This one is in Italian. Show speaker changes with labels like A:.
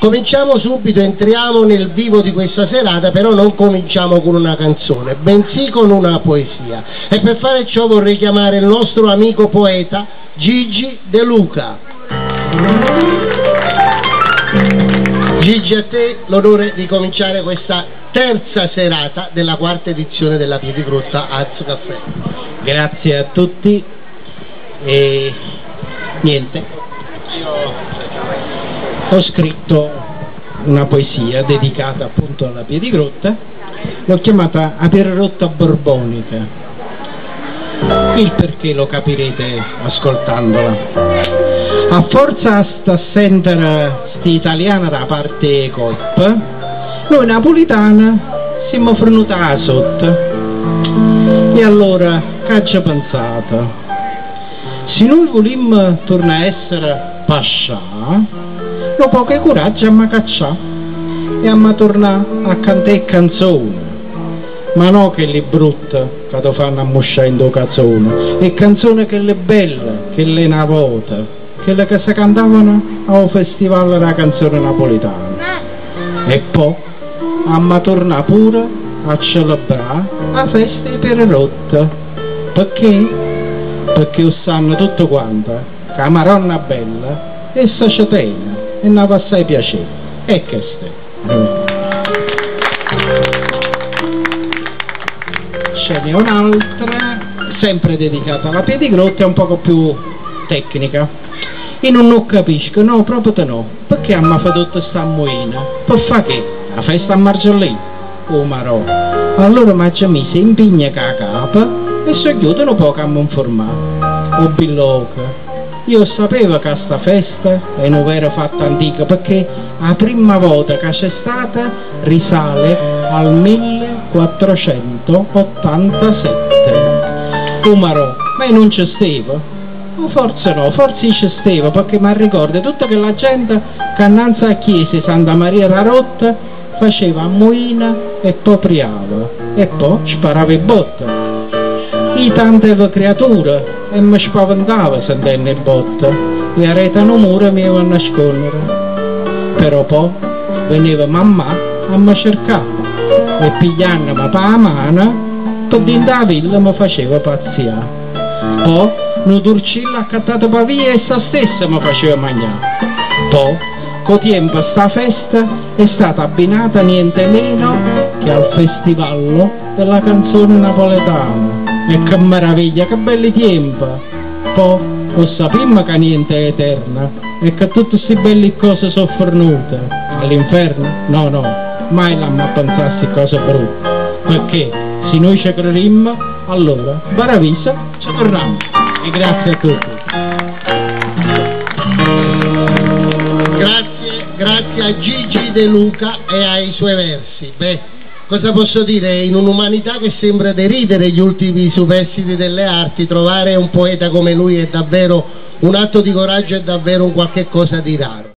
A: Cominciamo subito, entriamo nel vivo di questa serata, però non cominciamo con una canzone, bensì con una poesia. E per fare ciò vorrei chiamare il nostro amico poeta Luigi de Luca. Gigi, a te l'onore di cominciare questa terza serata della quarta edizione della Piedigrotta Arts Cafe.
B: Grazie a tutti e niente, io ho scritto una poesia dedicata appunto alla Piedigrotta, l'ho chiamata Pieregrotta borbonica. Il perché lo capirete ascoltandola. A forza sta sentire sti italiana da parte cop, noi napolitana siamo frenuta sotto. E allora che ci pensato? Se noi volimmo tornare a essere pascià, lo poco coraggio a caccià e a tornare a cantare canzoni, ma no che le brutte che lo fanno ammusciare in canzoni, e canzoni che le belle, che le una volta, quelle che si cantavano al festival della canzone napoletana. E poi a tornare pure a celebrare la festa di Pieregrotta. Perché? Perché sanno tutto quanto che la Maronna bella e ci tiene e ne fa assai piacere. E che ce n'è un'altra sempre dedicata alla Piedigrotta, un poco più tecnica. Io non capisco, no, proprio no, perché mi ha fatto tutta sta moina? Per fare che? La festa a Margiolì? Oh marò! Allora mi mise in pigna che a capo e si chiudono poco a informare. Oh billoca! Io sapevo che questa festa è una vera fatta antica, perché la prima volta che c'è stata risale al 1487. Oh marò, ma non c'è stava? O forse no, forse c'è stava, perché mi ricordo tutta che la gente che annanzi a chiesa Santa Maria era rotta faceva moina e poi priava e poi sparava i botte. I tante creature e mi spaventava sentendo i botte e a retano mura mi iva a nascondere. Però poi veniva mamma a mi cercare e pigliandomi per la mano per dentro la villa mi faceva pazziare. Poi un turcillo accattato per via e sa stessa mi faceva mangiare. Poi, con tempo sta festa è stata abbinata niente meno che al festivallo della canzone napoletana. E che meraviglia, che belli tempi! Poi, lo sappiamo che niente è eterna e che tutte queste belle cose sono fornute. All'inferno? No, no, mai l'hanno pensato a cose brutte. Perché se noi ci crediamo, allora, baravisa, ci torniamo. E grazie a tutti.
A: Grazie a Gigi de Luca e ai suoi versi. Beh, cosa posso dire? In un'umanità che sembra deridere gli ultimi superstiti delle arti, trovare un poeta come lui è davvero un atto di coraggio, è davvero un qualche cosa di raro.